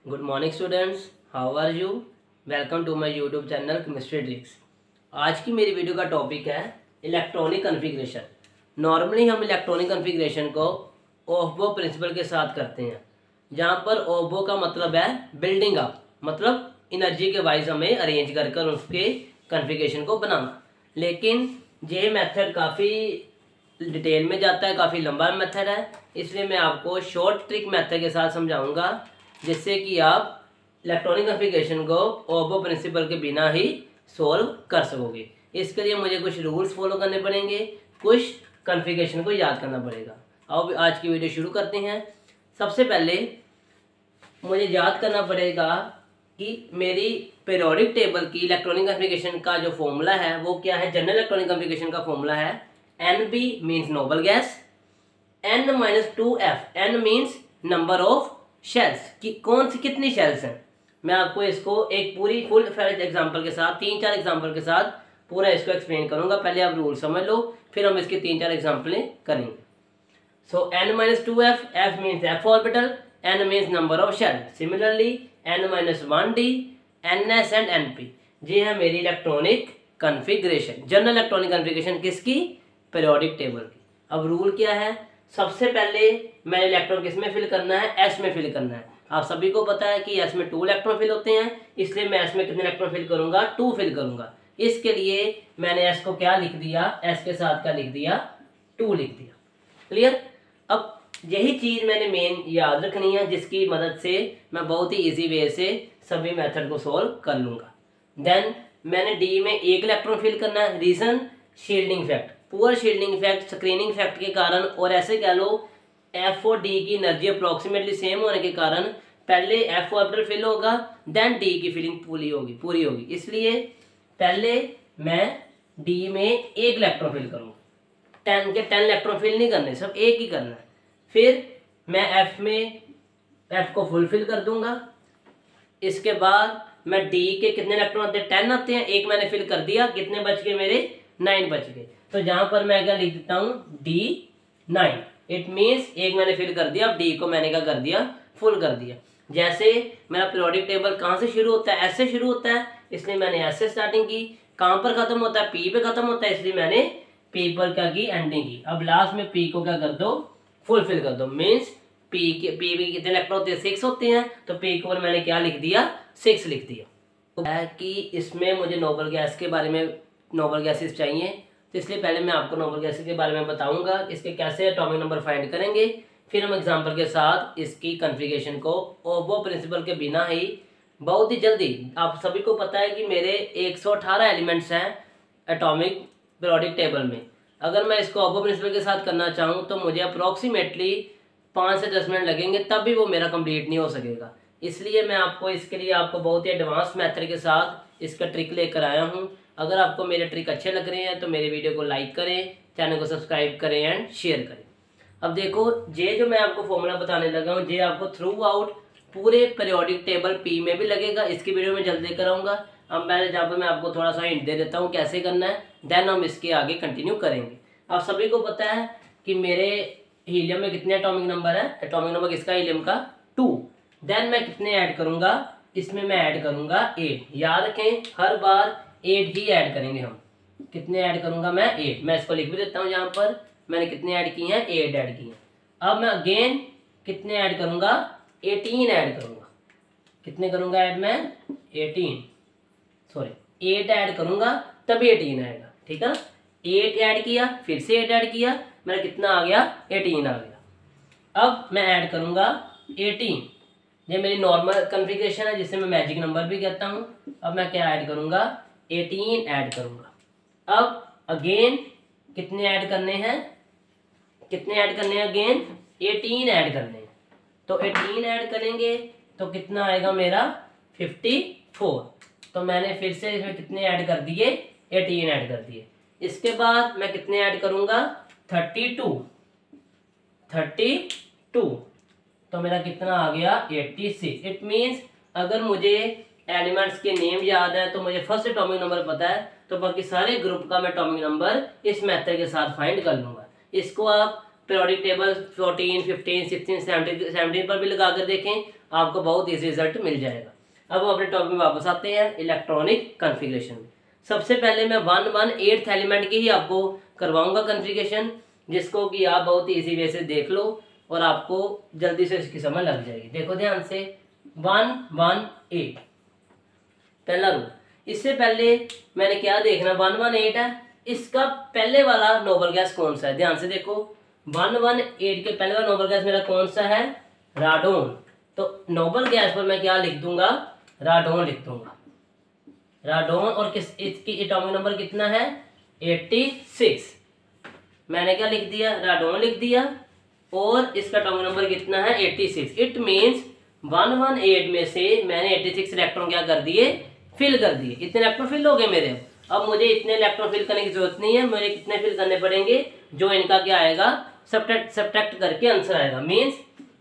Good morning students, how are you. Welcome to my YouTube channel chemistry tricks. आज की मेरी video का topic है इलेक्ट्रॉनिक कन्फिग्रेशन। नॉर्मली हम इलेक्ट्रॉनिक कन्फिग्रेशन को ऑफबो प्रिंसिपल के साथ करते हैं, जहाँ पर ऑफबो का मतलब है बिल्डिंग अप, मतलब एनर्जी के वाइज हमें अरेंज कर उसके कन्फिग्रेशन को बनाना। लेकिन ये मेथड काफ़ी डिटेल में जाता है, काफ़ी लंबा मेथड है, इसलिए मैं आपको शॉर्ट ट्रिक मेथड के साथ समझाऊंगा, जिससे कि आप इलेक्ट्रॉनिक कन्फिग्रेशन को ऑफबो प्रिंसिपल के बिना ही सॉल्व कर सकोगे। इसके लिए मुझे कुछ रूल्स फॉलो करने पड़ेंगे, कुछ कन्फिग्रेशन को याद करना पड़ेगा। अब आज की वीडियो शुरू करते हैं। सबसे पहले मुझे याद करना पड़ेगा कि मेरी पीरियोडिक टेबल की इलेक्ट्रॉनिक कन्फिग्रेशन का जो फॉर्मूला है वो क्या है। जनरल इलेक्ट्रॉनिक कन्फिग्रेशन का फॉर्मूला है NB means noble gas, N-2F, N means number of shells, कि कौन सी कितनी शेल्स हैं। मैं आपको इसको एक पूरी फुल फ्लेज एग्जांपल के साथ 3-4 एग्जांपल के साथ पूरा इसको एक्सप्लेन करूंगा। पहले आप रूल समझ लो, फिर हम इसकी 3-4 एग्जांपलें करेंगे। So N-2F, F means F orbital, N means number of shell. Similarly N-1D, NS and NP। ये है मेरी electronic configuration, general electronic configuration किसकी, पीरियोडिक टेबल की। अब रूल क्या है, सबसे पहले मैं इलेक्ट्रॉन किस में फिल करना है, एस में फिल करना है। आप सभी को पता है कि एस में 2 इलेक्ट्रॉन फिल होते हैं, इसलिए मैं एस में कितने इलेक्ट्रॉन फिल करूंगा, 2 फिल करूंगा। इसके लिए मैंने एस को क्या लिख दिया, एस के साथ क्या लिख दिया, 2 लिख दिया। क्लियर। अब यही चीज मैंने मेन याद रखनी है, जिसकी मदद से मैं बहुत ही इजी वे से सभी मेथड को सोल्व कर लूंगा। देन मैंने डी में 1 इलेक्ट्रॉन फिल करना है। Reason, shielding effect, poor shielding effect, screening effect के कारण, और ऐसे कह लो एफ और डी की एनर्जी अप्रोक्सीमेटली सेम होने के कारण पहले एफ ऑर्बिटल फिल होगा, देन डी की फिलिंग पूरी होगी। इसलिए पहले मैं डी में 1 इलेक्ट्रॉन फिल करूंगा। 10 के 10 इलेक्ट्रॉन फिल नहीं करने, सब एक ही करना है। फिर मैं एफ में एफ को फुल फिल कर दूंगा। इसके बाद मैं डी के कितने इलेक्ट्रॉन आते हैं, 10 आते हैं, 1 मैंने फिल कर दिया, कितने बच गए मेरे, 9 बच गए। तो जहां पर मैं क्या लिख देता हूं, D9। इट मीन्स 1 मैंने फिल कर दिया, अब डी को मैंने क्या कर दिया, फुल कर दिया। जैसे मेरा पीरियोडिक टेबल कहां से शुरू होता है, एस से शुरू होता है, इसलिए मैंने एस से स्टार्टिंग की। कहां पर खत्म होता है, पी पे खत्म होता है, इसलिए मैंने पी पर क्या की, एंडिंग की। अब लास्ट में पी को क्या कर दो, फुल फिल कर दो। मीन्स पी के कितने इलेक्ट्रॉन होते हैं, 6 होते हैं, तो पी के ऊपर मैंने क्या लिख दिया, 6 लिख दिया। तो है कि इसमें मुझे नोबल गैस के बारे में, नोबल गैसेस चाहिए, तो इसलिए पहले मैं आपको नोबल गैसेस के बारे में बताऊंगा, इसके कैसे एटॉमिक नंबर फाइंड करेंगे। फिर हम एग्जांपल के साथ इसकी कन्फिग्रेशन को ऑफबो प्रिंसिपल के बिना ही बहुत ही जल्दी, आप सभी को पता है कि मेरे 118 एलिमेंट्स हैं एटॉमिक पीरियोडिक टेबल में। अगर मैं इसको ऑफबो प्रिंसिपल के साथ करना चाहूँ तो मुझे अप्रोक्सीमेटली 5 से 10 मिनट लगेंगे, तब भी वो मेरा कंप्लीट नहीं हो सकेगा। इसलिए मैं आपको इसके लिए बहुत ही एडवांस मेथड के साथ इसका ट्रिक लेकर आया हूँ। अगर आपको मेरे ट्रिक अच्छे लग रहे हैं तो मेरे वीडियो को लाइक करें, चैनल को सब्सक्राइब करें एंड शेयर करें। अब देखो, ये जो मैं आपको फॉर्मूला बताने लगा हूँ, ये आपको थ्रू आउट पूरे पीरियोडिक टेबल पी में भी लगेगा। इसकी वीडियो में जल्दी कराऊंगा। अब मैं जहाँ पर मैं आपको थोड़ा सा हिंट दे देता हूँ कैसे करना है, देन हम इसके आगे कंटिन्यू करेंगे। आप सभी को पता है कि मेरे हीलियम में कितने एटॉमिक नंबर है, एटॉमिक नंबर किसका, हीलियम का 2। देन मैं कितने ऐड करूंगा, इसमें मैं ऐड करूंगा 8। याद रखें, हर बार 8 ही ऐड करेंगे हम। कितने ऐड करूंगा मैं, 8। मैं इसको लिख भी देता हूं, यहाँ पर मैंने कितने ऐड किए हैं, 8 ऐड किए। अब मैं अगेन कितने ऐड करूंगा, 18 ऐड करूंगा। कितने करूंगा ऐड मैं, 8 ऐड करूंगा, तभी 18 आएगा। ठीक है ना, 8 ऐड किया, फिर से 8 ऐड किया, मेरा कितना आ गया, 18 आ गया। अब मैं ऐड करूंगा 18। ये मेरी नॉर्मल कन्फिग्रेशन है, जिसे मैं मैजिक नंबर भी कहता हूँ। अब मैं क्या ऐड करूंगा, 18 ऐड करूंगा। अब अगेन कितने ऐड करने हैं, अगेन 18 ऐड करने हैं। तो 18 ऐड करेंगे तो कितना आएगा मेरा, 54। तो मैंने फिर से इसमें कितने ऐड कर दिए, 18 ऐड कर दिए। इसके बाद मैं कितने ऐड करूंगा, 32। तो मेरा कितना आ गया, 86। इट मीन्स अगर मुझे एलिमेंट्स के नेम याद है तो मुझे फर्स्ट एटॉमिक नंबर पता है, तो बाकी सारे ग्रुप का मैं एटॉमिक नंबर इस मेथड के साथ फाइंड कर लूंगा। इसको आप पीरियोडिक टेबल 14, 15, 16, 17 पर भी लगा कर देखें, आपको बहुत ईजी रिजल्ट मिल जाएगा। अब हम अपने टॉपिक में वापस आते हैं, इलेक्ट्रॉनिक कॉन्फ़िगरेशन में। सबसे पहले मैं 1/8 एलिमेंट की ही आपको करवाऊंगा कॉन्फ़िगरेशन, जिसको कि आप बहुत ईजी वे से देख लो और आपको जल्दी से इसकी समझ लग जाएगी। देखो ध्यान से, 1/8 पहला रूल। इससे पहले मैंने क्या देखना, 1/8 है, इसका पहले वाला नोबल गैस कौन सा है। ध्यान से देखो, 1/8 के पहले वाला नोबल गैस मेरा कौन सा है, राडोन। तो नोबल गैस पर मैं क्या लिख दूंगा, राडोन लिख दूंगा, राडोन। और किस इसकी एटॉमिक नंबर कितना है, 86। मैंने क्या लिख दिया, राडोन लिख दिया, और इसका एटॉमिक नंबर कितना है, 86। इट मींस 1/8 में से मैंने 86 इलेक्ट्रॉन क्या कर दिए, फिल कर दिए। इतने इलेक्ट्रॉन फिल हो गए मेरे। अब मुझे इतने इलेक्ट्रॉन फिल करने की जरूरत नहीं है, मुझे कितने फिल करने पड़ेंगे, जो इनका क्या आएगा, सब्ट्रैक्ट करके आंसर आएगा। मींस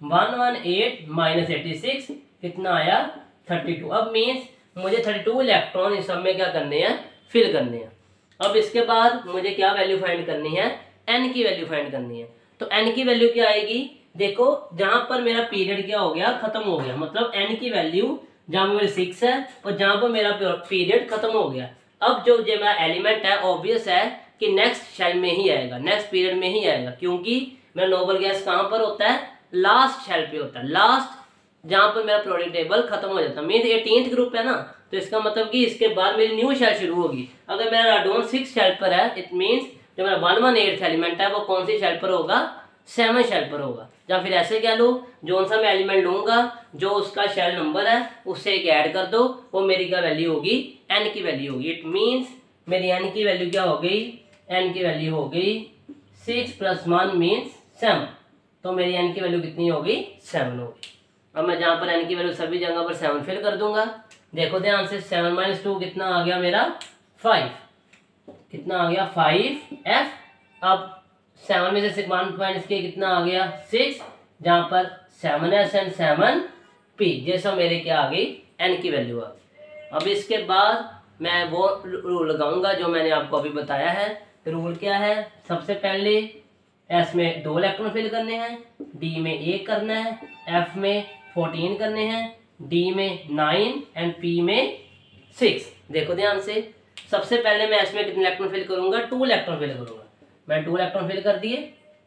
1/8 माइनस 86 कितना आया, 32। अब मींस मुझे 32 इलेक्ट्रॉन इस सब में क्या करने हैं, फिल करने हैं। अब इसके बाद मुझे क्या वैल्यू फाइंड करनी है, एन की वैल्यू फाइंड करनी है। तो एन की वैल्यू क्या आएगी, देखो जहां पर मेरा पीरियड क्या हो गया, खत्म हो गया, मतलब एन की वैल्यू जहां पर मेरे 6 है और जहां पर मेरा पीरियड खत्म हो गया। अब जो मेरा एलिमेंट है, ऑब्वियस है कि नेक्स्ट शेल में ही आएगा, नेक्स्ट पीरियड में ही आएगा, क्योंकि मेरा नोबल गैस कहां पर होता है, लास्ट शेल पे होता है, लास्ट जहां पर मेरा पीरियोडिक टेबल खत्म हो जाता है। मींस 18th ग्रुप है ना, तो इसका मतलब कि इसके बाद मेरी न्यू शेल शुरू होगी। अगर मेरा राडोन 6 शेल पर है, इट मींस जो मेरा 1/8 एलिमेंट है वो कौन सी शेल पर होगा, 7 शेल पर होगा। या फिर ऐसे कह लो, जो सा मैं एलिमेंट लूंगा जो उसका शेल नंबर है उससे एक ऐड कर दो, वो मेरी क्या वैल्यू होगी, एन की वैल्यू होगी। इट मींस मेरी एन की वैल्यू क्या हो गई, एन की वैल्यू हो गई 6 + 1 मीन्स 7। तो मेरी एन की वैल्यू कितनी होगी, 7 होगी। अब मैं जहां पर एन की वैल्यू सभी जगह पर 7 फिल कर दूंगा। देखो ध्यान से, 7 - 2 कितना आ गया मेरा, 5। कितना आ गया, 5f। अब 7 में से 1 माइनस के कितना आ गया, 6, जहां पर 7s एंड 7p, जैसा मेरे क्या आ गई, एन की वैल्यू आ गई। अब इसके बाद मैं वो रूल लगाऊंगा जो मैंने आपको अभी बताया है। रूल क्या है, सबसे पहले एस में 2 इलेक्ट्रॉन फिल करने हैं, डी में 1 करना है, एफ में 14 करने हैं, डी में 9 एंड पी में 6। देखो ध्यान से, सबसे पहले मैं एस में कितने इलेक्ट्रॉन फिल करूंगा, 2 इलेक्ट्रॉन फिल करूंगा। मैं 2 इलेक्ट्रॉन फिल कर दिए।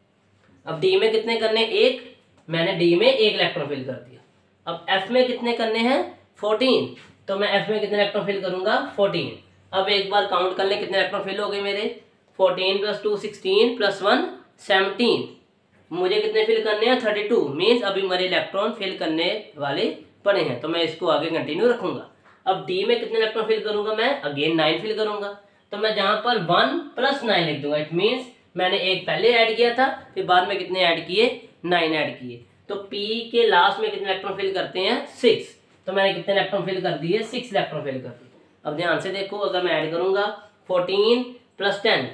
अब डी में कितने करने, 1, मैंने डी में 1 इलेक्ट्रॉन फिल कर दिया। अब एफ में कितने करने हैं, 14, तो मैं एफ में कितने इलेक्ट्रॉन फिल करूंगा, 14। अब एक बार काउंट कर ले कितने इलेक्ट्रॉन फिल हो गए मेरे, 14 + 2 16 + 1 17। मुझे कितने फिल करने हैं, 32। मीन्स अभी मेरे इलेक्ट्रॉन फिल करने वाले पड़े हैं, तो मैं इसको आगे कंटिन्यू रखूंगा। अब डी में कितने इलेक्ट्रॉन फिल करूंगा, मैं अगेन 9 फिल करूंगा। तो मैं जहां पर 1 + 9 लिख दूंगा। इट मीन्स मैंने एक पहले ऐड किया था, फिर बाद में कितने ऐड किए, 9 ऐड किए। तो पी के लास्ट में कितने इलेक्ट्रॉन फिल करते हैं, 6। तो मैंने कितने इलेक्ट्रॉन फिल कर दिए, 6 इलेक्ट्रॉन फिल कर दिए। अब ध्यान से देखो, अगर मैं ऐड करूंगा 14 + 10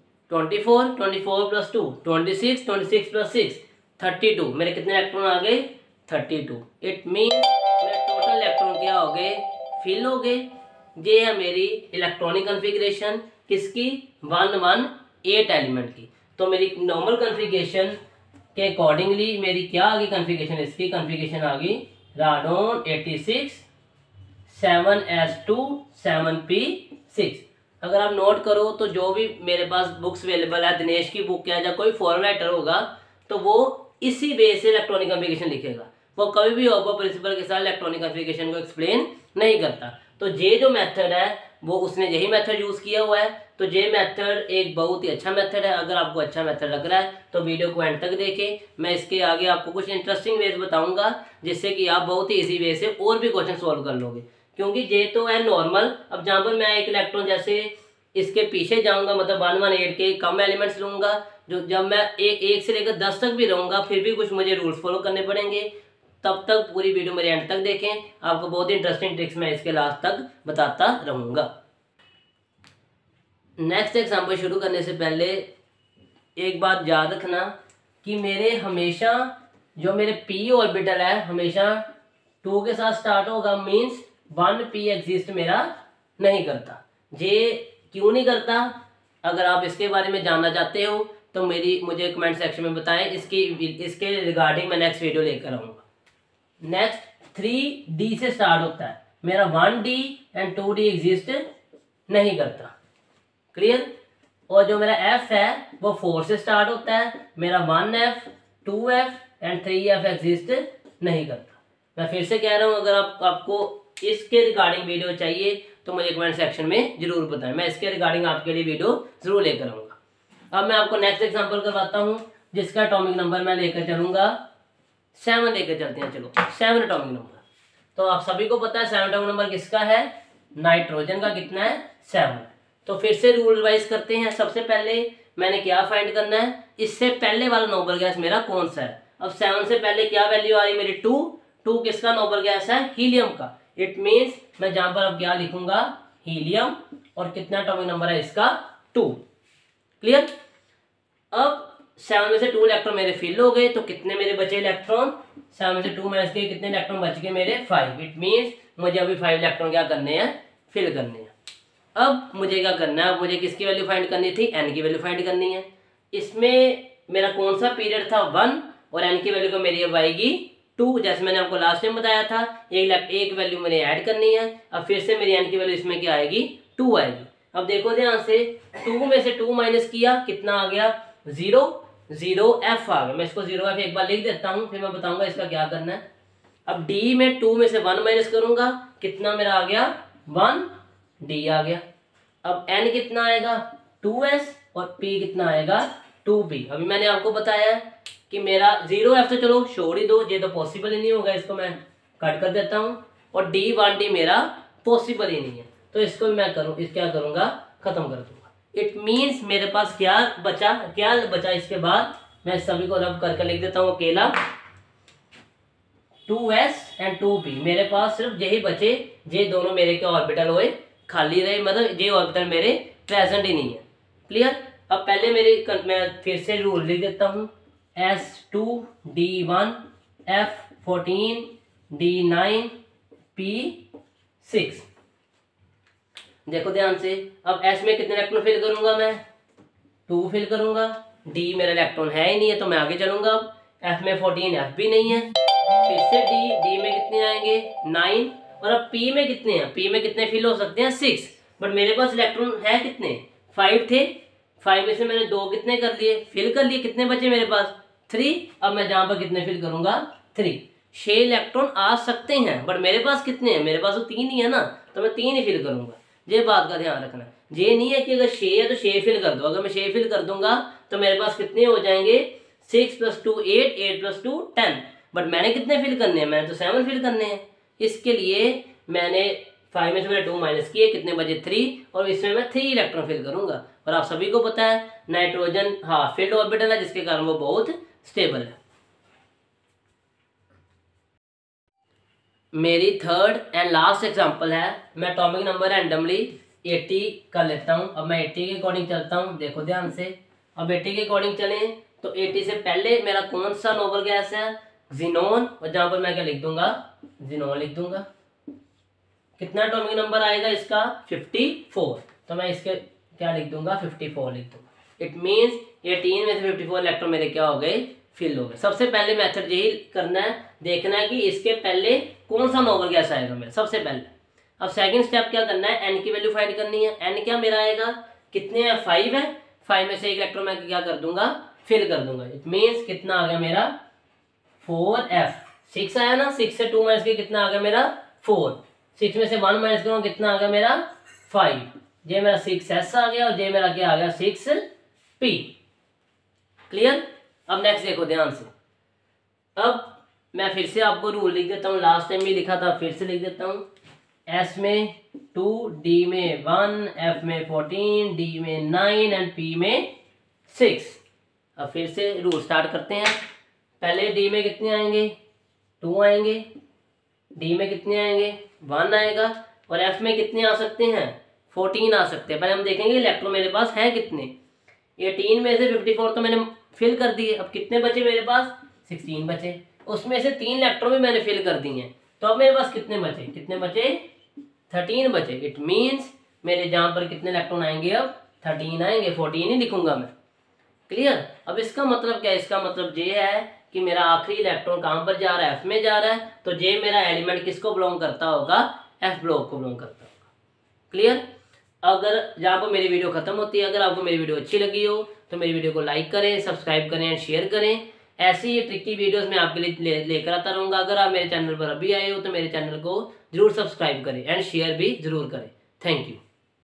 24, 24 + 2 26, 26 + 6 32। मेरे कितने इलेक्ट्रॉन आ गए, 32। इट मीन मेरे टोटल इलेक्ट्रॉन क्या हो गए, फिल हो गए। ये है मेरी इलेक्ट्रॉनिक कॉन्फ़िगरेशन किसकी, 1/8 एलिमेंट की। तो मेरी नॉर्मल कॉन्फ़िगरेशन के अकॉर्डिंगली मेरी क्या आ गई कॉन्फ़िगरेशन, इसकी कॉन्फ़िगरेशन आ गई राडोन 86 7s2 7p6। अगर आप नोट करो तो जो भी मेरे पास बुक्स अवेलेबल है, दिनेश की बुक है या कोई फॉरेन राइटर होगा, तो वो इसी बेस से इलेक्ट्रॉनिक कॉन्फ़िगरेशन लिखेगा। वो कभी भी ओपो प्रिंसिपल के साथ इलेक्ट्रॉनिक कॉन्फ़िगरेशन को एक्सप्लेन नहीं करता। तो ये जो मेथड है वो उसने यही मेथड यूज़ किया हुआ है। तो ये मेथड एक बहुत ही अच्छा मेथड है। अगर आपको अच्छा मेथड लग रहा है तो वीडियो को एंड तक देखें। मैं इसके आगे आपको कुछ इंटरेस्टिंग वेज बताऊंगा जिससे कि आप बहुत ही ईजी वे से और भी क्वेश्चन सॉल्व कर लोगे, क्योंकि ये तो है नॉर्मल। अब जहाँ पर मैं एक इलेक्ट्रॉन जैसे इसके पीछे जाऊंगा, मतलब 1/8 के कम एलिमेंट्स लूंगा, जो जब मैं एक से लेकर 10 तक भी रहूंगा फिर भी कुछ मुझे रूल्स फॉलो करने पड़ेंगे। तब तक पूरी वीडियो मेरे एंड तक देखें, आपको बहुत ही इंटरेस्टिंग ट्रिक्स मैं इसके लास्ट तक बताता रहूंगा। नेक्स्ट एग्जाम्पल शुरू करने से पहले एक बात याद रखना कि मेरे हमेशा जो मेरे पी ऑर्बिटल है हमेशा 2 के साथ स्टार्ट होगा, मीन्स 1p एग्जिस्ट मेरा नहीं करता। ये क्यों नहीं करता, अगर आप इसके बारे में जानना चाहते हो तो मुझे कमेंट सेक्शन में बताएं। इसके रिगार्डिंग मैं नेक्स्ट वीडियो लेकर आऊँगा। नेक्स्ट 3D से स्टार्ट होता है, मेरा 1D एंड 2D एग्जिस्ट नहीं करता। क्लियर। और जो मेरा F है वो 4 से स्टार्ट होता है, मेरा 1F 2F and 3F exist नहीं करता। मैं फिर से कह रहा हूँ, अगर आपको इसके रिगार्डिंग वीडियो चाहिए तो मुझे कमेंट सेक्शन में जरूर बताएं, मैं इसके रिगार्डिंग आपके लिए वीडियो जरूर लेकर आऊँगा। अब मैं आपको नेक्स्ट एग्जांपल करवाता हूँ, जिसका एटॉमिक नंबर मैं लेकर चलूँगा 7 लेकर चलते हैं। चलो 7 एटॉमिक नंबर। तो आप सभी को पता है 7 एटॉमिक नंबर किसका है, नाइट्रोजन का। कितना है, 7। तो फिर से रूल रिवाइज करते हैं। सबसे पहले मैंने क्या फाइंड करना है, इससे पहले वाला नोबल गैस मेरा कौन सा है। अब 7 से पहले क्या वैल्यू आ रही है मेरी, 2 किसका नोबल गैस है, हीलियम का। इट मीन्स मैं जहां पर अब क्या लिखूंगा, हीलियम। और कितना एटॉमिक नंबर है इसका, 2। क्लियर। अब 7 में से 2 इलेक्ट्रॉन मेरे फिल हो गए, तो कितने मेरे बचे इलेक्ट्रॉन, 7 में से 2 माइनस के कितने इलेक्ट्रॉन बच गए मेरे, 5। इट मीन्स मुझे अभी 5 इलेक्ट्रॉन क्या करने हैं, फिल करने हैं। अब मुझे क्या करना है, अब मुझे किसकी वैल्यू फाइंड करनी थी, एन की वैल्यू फाइंड करनी है। इसमें मेरा कौन सा पीरियड था, 1, और एन की वैल्यू को मेरी अब आएगी 2। जैसे मैंने आपको लास्ट टाइम बताया था, एक वैल्यू मैंने ऐड करनी है। अब फिर से मेरी एन की वैल्यू इसमें क्या आएगी, 2 आएगी। अब देखो ध्यान से, 2 में से 2 माइनस किया, कितना आ गया, 0 0F आ गया। मैं इसको 0F एक बार लिख देता हूँ, फिर मैं बताऊंगा इसका क्या करना है। अब D में 2 में से 1 माइनस करूंगा, कितना मेरा आ गया, 1D आ गया। अब N कितना आएगा, 2S, और P कितना आएगा, 2P। अभी मैंने आपको बताया कि मेरा 0F तो चलो छोड़ ही दो, ये तो पॉसिबल ही नहीं होगा, इसको मैं कट कर देता हूँ। और D 1D मेरा पॉसिबल ही नहीं है, तो इसको मैं क्या करूंगा, खत्म कर दूंगा। इट मीन्स मेरे पास क्या बचा इसके बाद, मैं सभी को रब करके लिख देता हूँ अकेला, 2S एंड 2P। मेरे पास सिर्फ यही बचे, ये दोनों मेरे के ऑर्बिटल हुए खाली रहे, मतलब ये ऑर्बिटल मेरे प्रेजेंट ही नहीं है। क्लियर। अब पहले मैं फिर से रूल लिख देता हूँ, S2 D1 F14 D9 P6। देखो ध्यान से, अब S में कितने इलेक्ट्रॉन फिल करूंगा, मैं 2 फिल करूंगा। D मेरा इलेक्ट्रॉन है ही नहीं है, तो मैं आगे चलूंगा। अब F में 14, F भी नहीं है, फिर से D में कितने आएंगे, 9। और अब P में कितने हैं, P में कितने फिल हो सकते हैं, 6। बट मेरे पास इलेक्ट्रॉन है कितने, 5 थे। 5 में से मैंने 2 कितने कर लिए, फिल कर लिए, कितने बचे मेरे पास, 3। अब मैं जहां पर कितने फिल करूंगा, 3। 6 इलेक्ट्रॉन आ सकते हैं, बट मेरे पास कितने हैं, मेरे पास तो 3 ही है ना, तो मैं 3 ही फिल करूंगा। ये बात का ध्यान रखना। ये नहीं है कि अगर 6 है तो 6 फिल कर दो, अगर मैं 6 फिल कर दूंगा तो मेरे पास कितने हो जाएंगे, 6 + 2 8, 8 + 2 10। बट मैंने कितने फिल करने हैं, मैंने तो 7 फिल करने हैं। इसके लिए मैंने 5 में से मैंने 2 माइनस किए, कितने बचे, 3। और इसमें मैं 3 इलेक्ट्रॉन फिल करूंगा। और आप सभी को पता है नाइट्रोजन फील्ड ऑर्बिटल है, जिसके कारण वो बहुत स्टेबल है। मेरी थर्ड एंड लास्ट एग्जांपल है, मैं एटॉमिक नंबर रैंडमली 80 कर लेता हूं। अब मैं 80 के अकॉर्डिंग चलता हूं, देखो ध्यान से। अब 80 के अकॉर्डिंग चलें तो 80 से पहले मेरा कौन सा नोबल गैस है, जिनोन। और जहां पर मैं क्या लिख दूंगा, जिनोन लिख दूंगा। कितना एटॉमिक नंबर आएगा इसका, 54। तो मैं इसके क्या लिख दूंगा, 54 लिख दूंगा। इट मीन्स 18 में से 54 इलेक्ट्रॉन मेरे क्या हो गए, फिल हो गए। सबसे पहले मेथड यही करना है, देखना है कि इसके पहले कौन सा नोबल गैस आएगा मेरा, सबसे पहले। अब सेकंड स्टेप क्या करना है, एन की वैल्यू फाइंड करनी है। एन क्या मेरा आएगा, कितने हैं, 5 है। 5 में से एक इलेक्ट्रॉन मैं क्या कर दूंगा, फिल कर दूंगा। इट मीन्स कितना आ गया मेरा, 4F। 6 आया ना, 6 से 2 माइनस के कितना आ गया मेरा, 4। 6 में से 1 माइनस करूँ, कितना आ गया मेरा, 5। ये मेरा 6S आ गया, और ये मेरा क्या आ गया, 6P। क्लियर। अब नेक्स्ट देखो ध्यान से। अब मैं फिर से आपको रूल लिख देता हूँ, लास्ट टाइम भी लिखा था, फिर से लिख देता हूँ। S में 2, D में 1, F में 14, D में 9 एंड P में 6। अब फिर से रूल स्टार्ट करते हैं। पहले D में कितने आएंगे, 2 आएंगे। D में कितने आएंगे, 1 आएगा। और F में कितने आ सकते हैं, 14 आ सकते हैं। पहले हम देखेंगे इलेक्ट्रॉन मेरे पास है कितने। 18 में से 54 तो मैंने फिल कर दिए। अब कितने बचे मेरे पास, 16 बचे। उसमें से 3 इलेक्ट्रॉन भी मैंने फिल कर दिए हैं। तो अब मेरे पास कितने बचे, 13 बचे। इट मीन्स मेरे जहां पर कितने इलेक्ट्रॉन आएंगे, अब 13 आएंगे, 14 ही लिखूंगा मैं। क्लियर। अब इसका मतलब क्या है, इसका मतलब ये है कि मेरा आखिरी इलेक्ट्रॉन कहाँ पर जा रहा है, एफ में जा रहा है, तो जे मेरा एलिमेंट किसको बिलोंग करता होगा, एफ ब्लॉक को बिलोंग करता होगा। क्लियर। अगर जहाँ पर मेरी वीडियो खत्म होती है, अगर आपको मेरी वीडियो अच्छी लगी हो तो मेरी वीडियो को लाइक करें, सब्सक्राइब करें एंड शेयर करें। ऐसी ही ट्रिकी वीडियोस मैं आपके लिए लेकर आता रहूँगा। अगर आप मेरे चैनल पर अभी आए हो तो मेरे चैनल को जरूर सब्सक्राइब करें एंड शेयर भी जरूर करें। Thank you.